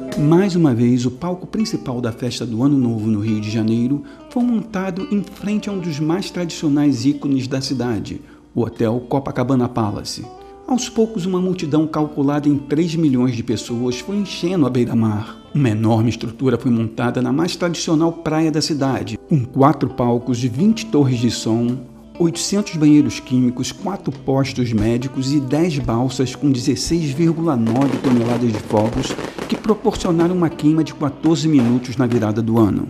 Mais uma vez, o palco principal da festa do Ano Novo no Rio de Janeiro foi montado em frente a um dos mais tradicionais ícones da cidade, o Hotel Copacabana Palace. Aos poucos, uma multidão calculada em 3 milhões de pessoas foi enchendo a beira-mar. Uma enorme estrutura foi montada na mais tradicional praia da cidade, com 4 palcos de 20 torres de som, 800 banheiros químicos, 4 postos médicos e 10 balsas com 16,9 toneladas de fogos que proporcionaram uma queima de 14 minutos na virada do ano.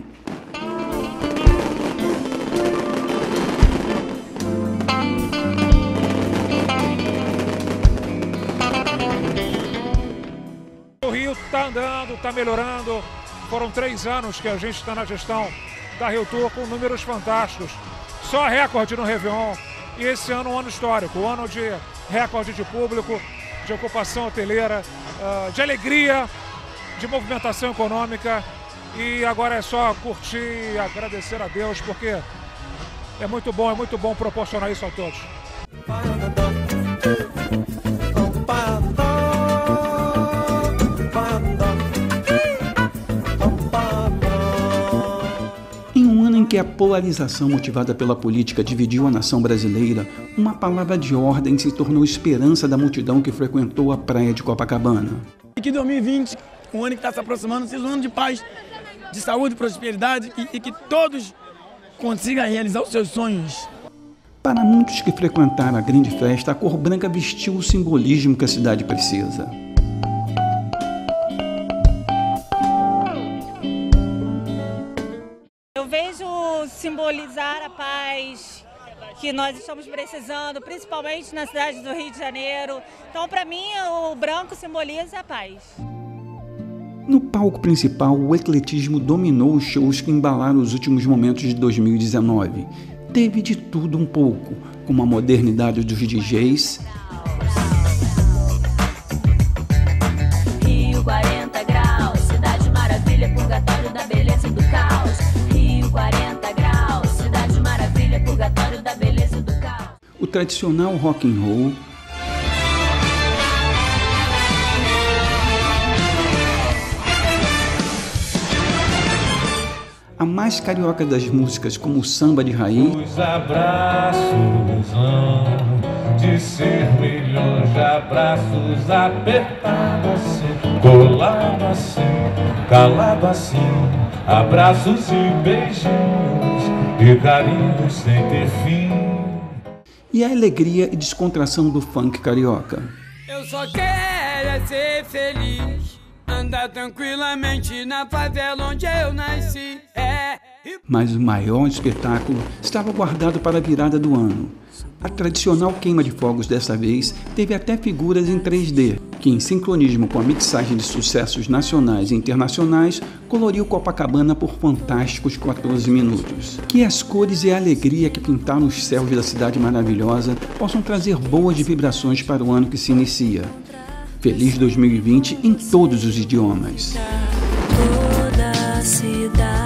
O Rio está andando, está melhorando. Foram 3 anos que a gente está na gestão da Rio Tour com números fantásticos. Só recorde no Réveillon. E esse ano um ano histórico, um ano de recorde de público, de ocupação hoteleira, de alegria, de movimentação econômica. E agora é só curtir e agradecer a Deus, porque é muito bom proporcionar isso a todos. Que a polarização motivada pela política dividiu a nação brasileira, uma palavra de ordem se tornou esperança da multidão que frequentou a praia de Copacabana. Que 2020, um ano que está se aproximando, seja um ano de paz, de saúde e prosperidade e que todos consigam realizar os seus sonhos. Para muitos que frequentaram a grande festa, a cor branca vestiu o simbolismo que a cidade precisa. Eu vejo simbolizar a paz que nós estamos precisando, principalmente na cidade do Rio de Janeiro. Então, para mim, o branco simboliza a paz. No palco principal, o ecletismo dominou os shows que embalaram os últimos momentos de 2019. Teve de tudo um pouco, como a modernidade dos DJs, Rio 40 graus, cidade maravilha, purgatório da beleza e do caos. 40 graus, cidade maravilha, purgatório da beleza e do caos. O tradicional rock and roll, a mais carioca das músicas, como o samba de raiz, os abraços de ser milhões de abraços apertados assim, colado assim, calado assim, abraços e beijinhos e carinhos sem ter fim. E a alegria e descontração do funk carioca. Eu só quero ser feliz, andar tranquilamente na favela onde eu nasci. Mas o maior espetáculo estava guardado para a virada do ano. A tradicional queima de fogos dessa vez teve até figuras em 3D, que em sincronismo com a mixagem de sucessos nacionais e internacionais, coloriu Copacabana por fantásticos 14 minutos. Que as cores e a alegria que pintaram os céus da cidade maravilhosa possam trazer boas vibrações para o ano que se inicia. Feliz 2020 em todos os idiomas. Toda a cidade